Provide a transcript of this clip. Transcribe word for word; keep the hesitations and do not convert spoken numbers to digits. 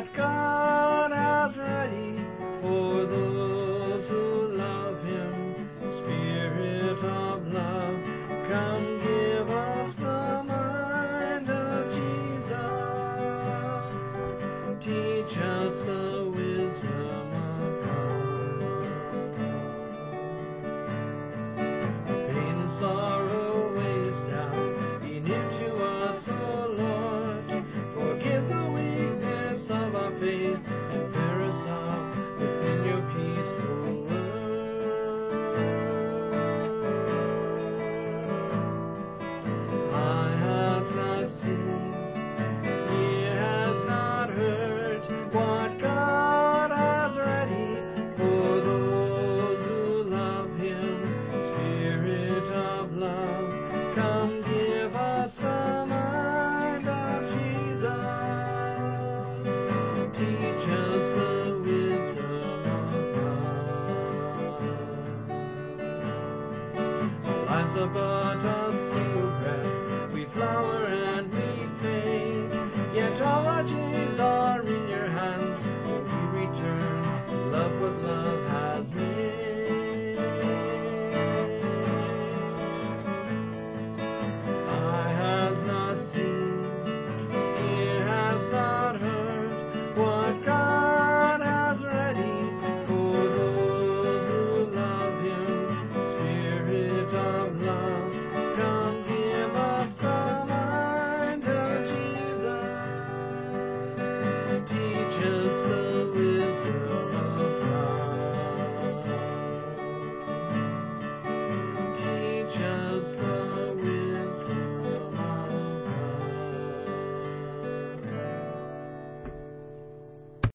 what God has ready for those who love Him. Spirit of love, come give us the mind of Jesus. Teach us the wisdom of God. Pain and sorrow weighs down, be near to us, O Lord. Forgive the weakness of our faith and bear us up within your peaceful word. Eye has not seen, ear has not heard what God has ready for those who love Him. Spirit of love, come give us the mind of Jesus. Teach us the wisdom of God. Our lives are but a single breath, we flower